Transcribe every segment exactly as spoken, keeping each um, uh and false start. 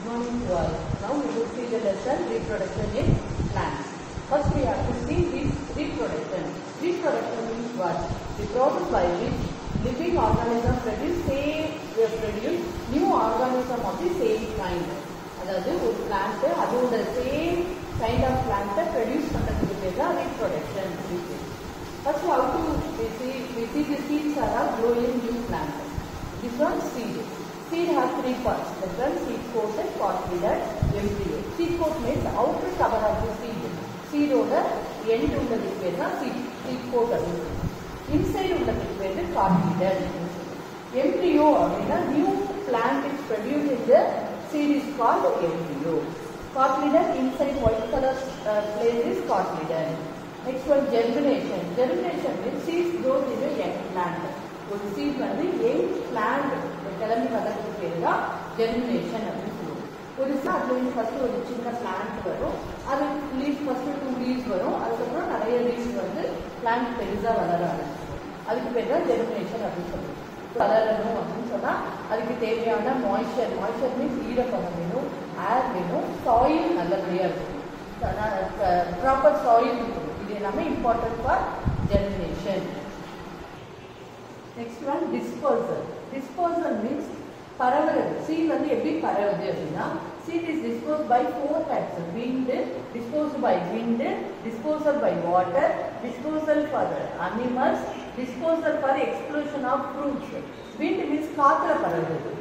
morning to all. Now we will see the lesson reproduction in plants. First we have to see re reproduction. Reproduction means what? The process by which living organisms produce same uh, produce new organism of the same kind. அதாவது ஒரு plant அதோட same kind of plant produce பண்றதுக்கு பேர் தான் reproduction. First how to we see we see the seeds are growing new plant. This one seed. Seed has three parts. The one seed coat and cotyledon, embryo. Seed coat means outer cover of the seed. Seed oda end உள்ளதுக்கு பேர் தான் seed. Seed coat அப்படினு. Inside உள்ளதுக்கு பேர் cotyledon. Embryo அப்படினா new plant is produced in the seed is called embryo. Cotyledon inside white color uh, place is cotyledon. Next one germination. Germination means seeds grow in a young plant. ஒரு seed வந்து young plant கிளம்பி வளர்றதுக்கு பேர் தான் germination அப்படின்னு சொல்லுவோம். ஒரு அதுல இருந்து ஃபர்ஸ்ட் ஒரு சின்ன plant வரும். அது லீஃப் ஃபர்ஸ்ட் டூ லீவ்ஸ் வரும். அதுக்கப்புறம் நிறைய லீவ்ஸ் வந்து plant பெருசா வளர ஆரம்பிக்கும். அதுக்கு பேர் தான் germination அப்படின்னு சொல்லுவோம். வளரணும் அப்படின்னு சொன்னா அதுக்கு தேவையான மாய்ஸ்சர் மாய்ஸ்சர் மீன்ஸ் ஈரப்பதம் வேணும், ஏர் வேணும், சாயில் நல்லபடியா இருக்கும், ப்ராப்பர் சாயில் இருக்கணும். இது எல்லாமே important for germination. Next one dispersal. Dispersal means பரவுறது. சீட் வந்து எப்படி பரவுது அப்படின்னா seed is dispersed by four types: wind, dispersed by wind, dispersal by water, dispersal for animals, dispersal for explosion of fruits. Wind means காத்துல பரவுது.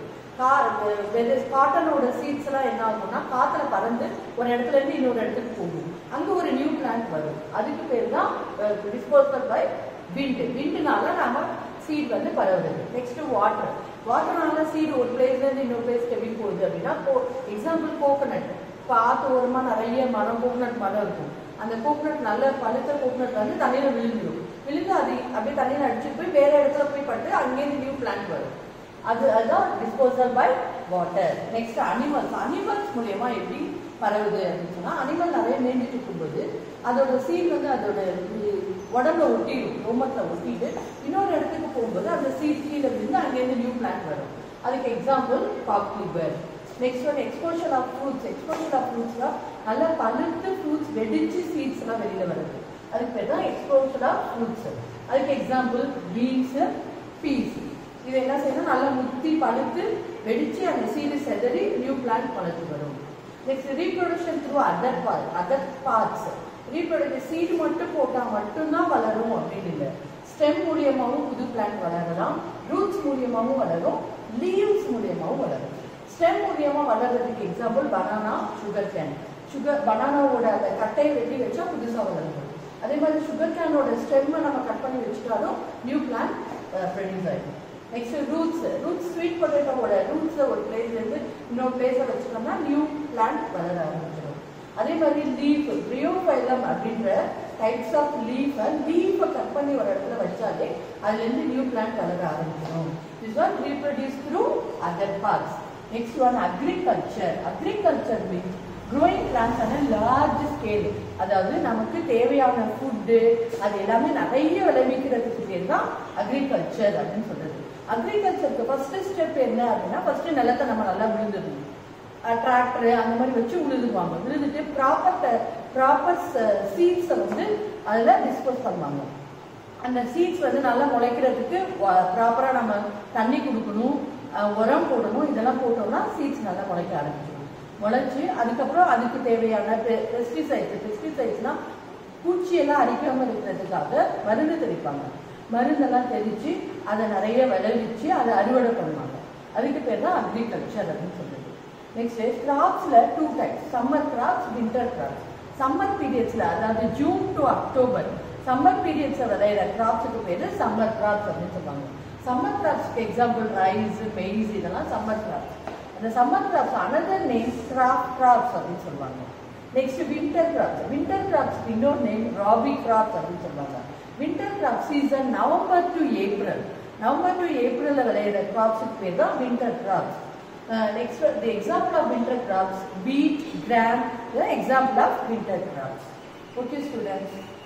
காட்டனோட seeds எல்லாம் என்ன ஆகும்னா காத்துல பறந்து ஒரு இடத்துல இருந்து இன்னொரு இடத்துக்கு போகும். அங்க ஒரு நியூ பிளான்ட் வரும். அதுக்கு பேர் தான் டிஸ்போசல் பை விண்ட். விண்ட்னால நம்ம சீட் வந்து பரவுது. Next water. வாட்டர்னால சீட் ஒரு பிளேஸ்ல இருந்து இன்னொரு பிளேஸ்க்கு எப்படி போகுது அப்படின்னா எக்ஸாம்பிள் கோகனட். இப்போ ஆத்து ஓரமா நிறைய மரம் கோகனட் மரம் இருக்கும். அந்த கோகனட் நல்ல பழுத்த கோகனட் வந்து தண்ணியில விழுந்துடும். விழுந்து அது அப்படியே தண்ணியில அடிச்சுட்டு போய் வேற இடத்துல போய் பட்டு அங்கேருந்து நியூ பிளான்ட் வரும். அது அதுதான் disposal by water. Next animals. Animals மூலியமா எப்படி பரவுது அப்படின்னு சொன்னா அனிமல் நிறைய மேய்ஞ்சிட்டு இருக்கும்போது அதோட சீட் வந்து அதோட உடம்புல ஒட்டிடும், ரோமத்துல ஒட்டிட்டு இன்னொரு இடத்துக்கு போகும்போது அந்த சீட் கீழே விழுந்து அங்கேருந்து நியூ பிளான்ட் வரும். அதுக்கு example cocklebur. Next one exposure of fruits. Exposure of ஃப்ரூட்ஸ்லாம் நல்லா பழுத்து ஃப்ரூட்ஸ் வெடிச்சு சீட்ஸ் எல்லாம் வெளியில வருது. அதுக்கு பேர் தான் எக்ஸ்போஷர் ஆஃப் ஃப்ரூட்ஸ். அதுக்கு எக்ஸாம்பிள் பீன்ஸ், பீஸ். இது என்ன செய்யணும், நல்லா முத்தி பழுத்து வெடிச்சு அந்த சீடு செதறி நியூ பிளான்ட் வளர்த்து வரும். Next reproduction through other part other parts. Reproduction seed மட்டும் போட்டா மட்டும்தான் வளரும் அப்படின்னு இல்லை. ஸ்டெம் மூலியமாகவும் புது பிளான்ட் வளரலாம், ரூட்ஸ் மூலியமாகவும் வளரும், லீவ்ஸ் மூலியமாகவும் வளரும். ஸ்டெம் மூலியமா வளர்றதுக்கு example banana, sugar cane. Sugar பனானாவோட அந்த கட்டையை வெட்டி வச்சா புதுசா வளரும். அதே மாதிரி சுகர் கேனோட ஸ்டெம்மை நம்ம கட் பண்ணி வச்சுட்டாலும் நியூ பிளான்ட் ப்ரொடியூஸ் ஆகிடும். Next roots. ரூட்ஸ் ஸ்வீட் பொட்டேட்டோட ரூட்ஸ் ஒரு பிளேஸ்ல இருந்து இன்னொரு பிளேஸை வச்சுட்டோம்னா நியூ பிளான்ட் வளர ஆரம்பிச்சிடும். அதே மாதிரி லீஃப். பிரியோஃபைலம் அப்படின்ற டைப்ஸ் ஆஃப் லீஃபை லீஃபை கட் பண்ணி ஒரு இடத்துல வச்சாலே அதுல இருந்து நியூ பிளான்ட் வளர ஆரம்பிச்சிடும். This one reproduce through other parts. Next one agriculture. Agriculture means growing plants on a large scale. அதாவது நமக்கு தேவையான ஃபுட்டு அது எல்லாமே நிறைய விளைவிக்கிறதுக்கு பேர் தான் அக்ரிகல்ச்சர் அப்படின்னு சொல்றது. அக்ரிகல்ச்சருக்கு ஃபர்ஸ்ட் ஸ்டெப் என்ன அப்படின்னா ஃபர்ஸ்ட் நிலத்தை நம்ம நல்லா விழுந்துடணும். டிராக்டர் அந்த மாதிரி வச்சு உழுதுவாங்க. விழுந்துட்டு ப்ராப்பர் ப்ராப்பர் சீட்ஸை வந்து அதில் டிஸ்போஸ் பண்ணுவாங்க. அந்த சீட்ஸ் வந்து நல்லா முளைக்கிறதுக்கு ப்ராப்பராக நம்ம தண்ணி கொடுக்கணும், உரம் போடணும். இதெல்லாம் போட்டோம்னா சீட்ஸ் நல்லா முளைக்க ஆரம்பிச்சிடும். முளைச்சி அதுக்கப்புறம் அதுக்கு தேவையான பெஸ்டிசைட்ஸ். பெஸ்டிசைட்ஸ்னா பூச்சியெல்லாம் அரிக்காமல் இருக்கிறதுக்காக மருந்து தெளிப்பாங்க. மருந்தெல்லாம் தெளித்து அதை நிறைய விளைவிச்சு அதை அறுவடை பண்ணுவாங்க. அதுக்கு பேர் தான் அக்ரிகல்ச்சர் அப்படின்னு சொல்றது. நெக்ஸ்ட் கிராப்ஸில் two types: summer crops, winter crops. Summer பீரியட்ஸில் அதாவது ஜூன் டு அக்டோபர் சம்மர் பீரியட்ஸில் விளையிற கிராப்ஸுக்கு பேர் சம்மர் கிராப்ஸ் அப்படின்னு சொல்லுவாங்க. சம்மர் கிராப்ஸ்க்கு எக்ஸாம்பிள் ரைஸ், மெய்ஸ் இதெல்லாம் சம்மர் கிராப்ஸ். அந்த summer crops another name crop crops அப்படின்னு சொல்லுவாங்க. Next winter crops. வின்டர் கிராப்ஸ்க்கு இன்னொரு நேம் ராபி கிராப்ஸ் அப்படின்னு சொல்லுவாங்க. Winter crop season November to April. November to ஏப்ரல்ல விளையிற கிராப்ஸுக்கு பேர் தான் winter graphs. Next the example of winter crops wheat, gram. Example of winter crops. Okay students.